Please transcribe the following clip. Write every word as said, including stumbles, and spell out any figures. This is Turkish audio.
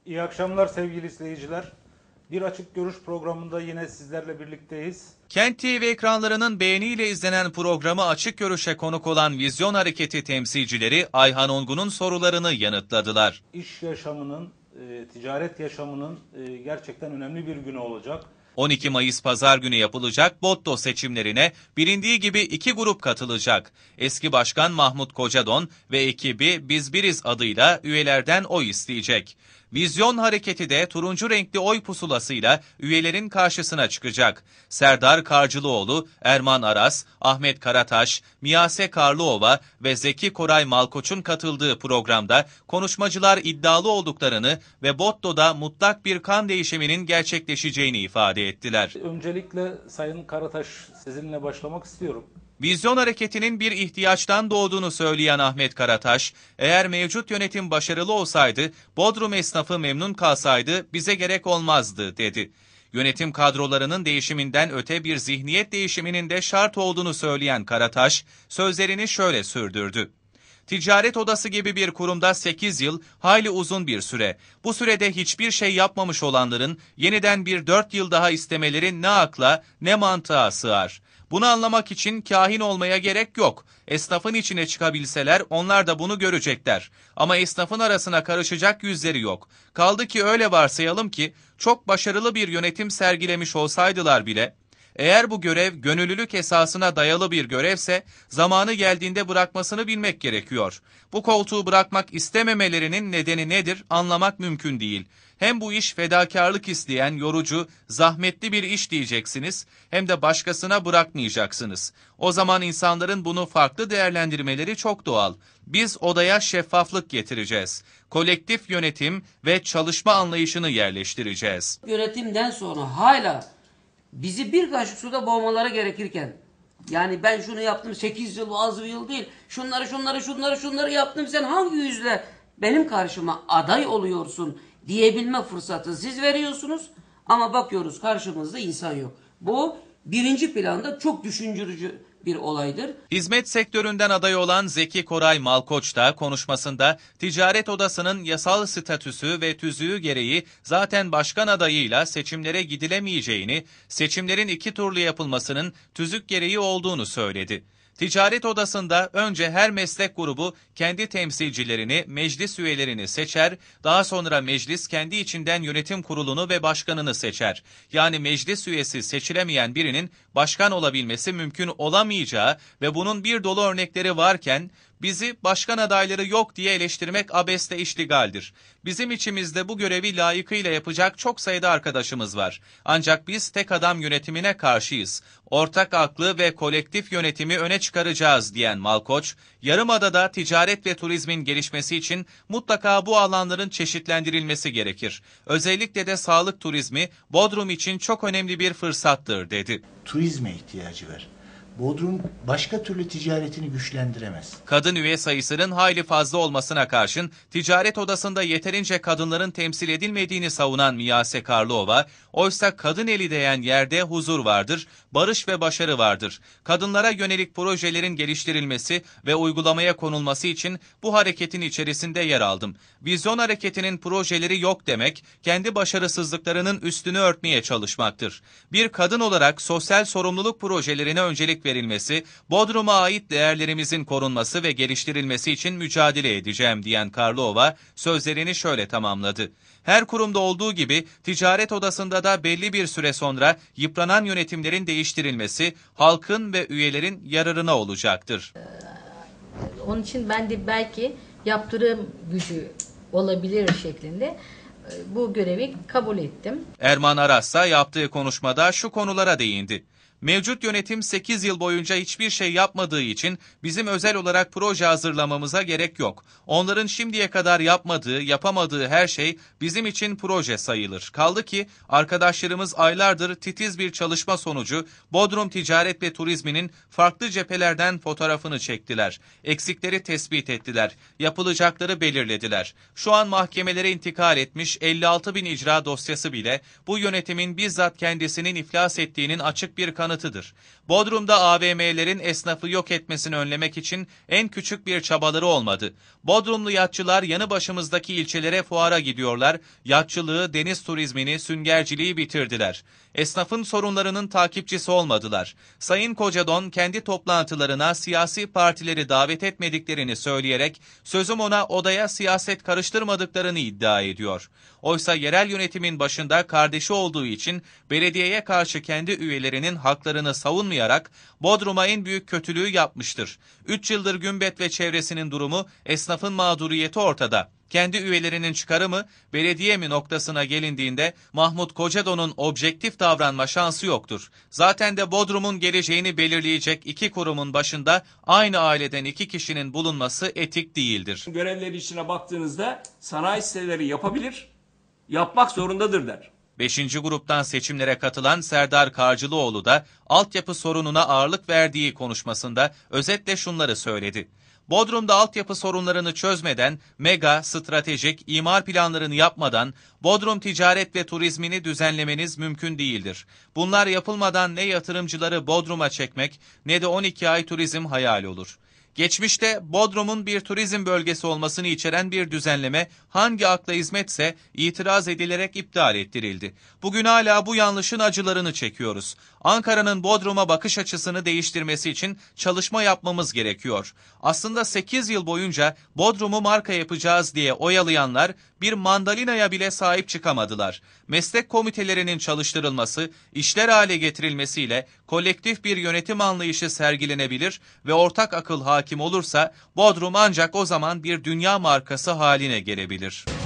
İyi akşamlar sevgili izleyiciler. Bir Açık Görüş programında yine sizlerle birlikteyiz. Kent T V ekranlarının beğeniyle izlenen programı Açık Görüş'e konuk olan Vizyon Hareketi temsilcileri Ayhan Ongun'un sorularını yanıtladılar. İş yaşamının, e, ticaret yaşamının e, gerçekten önemli bir günü olacak. on iki Mayıs Pazar günü yapılacak BODDO seçimlerine bilindiği gibi iki grup katılacak. Eski Başkan Mahmut Kocadon ve ekibi Biz Biriz adıyla üyelerden oy isteyecek. Vizyon Hareketi de turuncu renkli oy pusulasıyla üyelerin karşısına çıkacak. Serdar Karcılıoğlu, Erman Aras, Ahmet Karataş, Miyase Karlıova ve Zeki Koray Malkoç'un katıldığı programda konuşmacılar iddialı olduklarını ve BODDO'da mutlak bir kan değişiminin gerçekleşeceğini ifade ettiler. Öncelikle Sayın Karataş, sizinle başlamak istiyorum. Vizyon Hareketi'nin bir ihtiyaçtan doğduğunu söyleyen Ahmet Karataş, eğer mevcut yönetim başarılı olsaydı, Bodrum esnafı memnun kalsaydı bize gerek olmazdı, dedi. Yönetim kadrolarının değişiminden öte bir zihniyet değişiminin de şart olduğunu söyleyen Karataş, sözlerini şöyle sürdürdü. Ticaret odası gibi bir kurumda sekiz yıl hayli uzun bir süre. Bu sürede hiçbir şey yapmamış olanların yeniden bir dört yıl daha istemeleri ne akla ne mantığa sığar. Bunu anlamak için kahin olmaya gerek yok. Esnafın içine çıkabilseler onlar da bunu görecekler. Ama esnafın arasına karışacak yüzleri yok. Kaldı ki öyle varsayalım ki çok başarılı bir yönetim sergilemiş olsaydılar bile, eğer bu görev gönüllülük esasına dayalı bir görevse zamanı geldiğinde bırakmasını bilmek gerekiyor. Bu koltuğu bırakmak istememelerinin nedeni nedir anlamak mümkün değil. Hem bu iş fedakarlık isteyen yorucu, zahmetli bir iş diyeceksiniz hem de başkasına bırakmayacaksınız. O zaman insanların bunu farklı değerlendirmeleri çok doğal. Biz odaya şeffaflık getireceğiz. Kolektif yönetim ve çalışma anlayışını yerleştireceğiz. Yönetimden sonra hala bizi bir kaşık suda boğmaları gerekirken, yani ben şunu yaptım sekiz yıl az bir yıl değil, şunları şunları şunları şunları yaptım, sen hangi yüzle benim karşıma aday oluyorsun diyebilme fırsatı siz veriyorsunuz ama bakıyoruz karşımızda insan yok. Bu birinci planda çok düşündürücü bir olaydır. Hizmet sektöründen aday olan Zeki Koray Malkoç da konuşmasında ticaret odasının yasal statüsü ve tüzüğü gereği zaten başkan adayıyla seçimlere gidilemeyeceğini, seçimlerin iki turlu yapılmasının tüzük gereği olduğunu söyledi. Ticaret odasında önce her meslek grubu kendi temsilcilerini, meclis üyelerini seçer, daha sonra meclis kendi içinden yönetim kurulunu ve başkanını seçer. Yani meclis üyesi seçilemeyen birinin başkan olabilmesi mümkün olamayacağı ve bunun bir dolu örnekleri varken, bizi başkan adayları yok diye eleştirmek abeste iştigaldir. Bizim içimizde bu görevi layıkıyla yapacak çok sayıda arkadaşımız var. Ancak biz tek adam yönetimine karşıyız. Ortak aklı ve kolektif yönetimi öne çıkaracağız diyen Malkoç, Yarımada'da ticaret ve turizmin gelişmesi için mutlaka bu alanların çeşitlendirilmesi gerekir. Özellikle de sağlık turizmi Bodrum için çok önemli bir fırsattır, dedi. Turizme ihtiyacı var. Bodrum başka türlü ticaretini güçlendiremez. Kadın üye sayısının hayli fazla olmasına karşın ticaret odasında yeterince kadınların temsil edilmediğini savunan Miyase Karlıova, oysa kadın eli değen yerde huzur vardır, barış ve başarı vardır. Kadınlara yönelik projelerin geliştirilmesi ve uygulamaya konulması için bu hareketin içerisinde yer aldım. Vizyon hareketinin projeleri yok demek, kendi başarısızlıklarının üstünü örtmeye çalışmaktır. Bir kadın olarak sosyal sorumluluk projelerine öncelik verilmesi, Bodrum'a ait değerlerimizin korunması ve geliştirilmesi için mücadele edeceğim diyen Karlıova sözlerini şöyle tamamladı. Her kurumda olduğu gibi ticaret odasında da belli bir süre sonra yıpranan yönetimlerin değiştirilmesi halkın ve üyelerin yararına olacaktır. Onun için ben de belki yaptırım gücü olabilir şeklinde bu görevi kabul ettim. Erman Aras'sa yaptığı konuşmada şu konulara değindi. Mevcut yönetim sekiz yıl boyunca hiçbir şey yapmadığı için bizim özel olarak proje hazırlamamıza gerek yok. Onların şimdiye kadar yapmadığı, yapamadığı her şey bizim için proje sayılır. Kaldı ki arkadaşlarımız aylardır titiz bir çalışma sonucu Bodrum ticaret ve turizminin farklı cephelerden fotoğrafını çektiler. Eksikleri tespit ettiler. Yapılacakları belirlediler. Şu an mahkemelere intikal etmiş elli altı bin icra dosyası bile bu yönetimin bizzat kendisinin iflas ettiğinin açık bir kanıtı kanıtıdır. Bodrum'da A V M'lerin esnafı yok etmesini önlemek için en küçük bir çabaları olmadı. Bodrumlu yatçılar yanı başımızdaki ilçelere fuara gidiyorlar, yatçılığı, deniz turizmini, süngerciliği bitirdiler. Esnafın sorunlarının takipçisi olmadılar. Sayın Kocadon kendi toplantılarına siyasi partileri davet etmediklerini söyleyerek sözüm ona odaya siyaset karıştırmadıklarını iddia ediyor. Oysa yerel yönetimin başında kardeşi olduğu için belediyeye karşı kendi üyelerinin haklarını savunmayarak Bodrum'a en büyük kötülüğü yapmıştır. üç yıldır Gümbet ve çevresinin durumu, esnafın mağduriyeti ortada. Kendi üyelerinin çıkarı mı, belediye mi noktasına gelindiğinde Mahmut Kocadon'un objektif davranma şansı yoktur. Zaten de Bodrum'un geleceğini belirleyecek iki kurumun başında aynı aileden iki kişinin bulunması etik değildir. Görevleri içine baktığınızda sanayi siteleri yapabilir, yapmak zorundadır der. Beşinci gruptan seçimlere katılan Serdar Karcılıoğlu da altyapı sorununa ağırlık verdiği konuşmasında özetle şunları söyledi. Bodrum'da altyapı sorunlarını çözmeden, mega, stratejik, imar planlarını yapmadan Bodrum ticaret ve turizmini düzenlemeniz mümkün değildir. Bunlar yapılmadan ne yatırımcıları Bodrum'a çekmek ne de on iki ay turizm hayal olur. Geçmişte Bodrum'un bir turizm bölgesi olmasını içeren bir düzenleme hangi akla hizmetse itiraz edilerek iptal ettirildi. Bugün hala bu yanlışın acılarını çekiyoruz. Ankara'nın Bodrum'a bakış açısını değiştirmesi için çalışma yapmamız gerekiyor. Aslında sekiz yıl boyunca Bodrum'u marka yapacağız diye oyalayanlar bir mandalinaya bile sahip çıkamadılar. Meslek komitelerinin çalıştırılması, işler hale getirilmesiyle kolektif bir yönetim anlayışı sergilenebilir ve ortak akıl hakim olursa Bodrum ancak o zaman bir dünya markası haline gelebilir.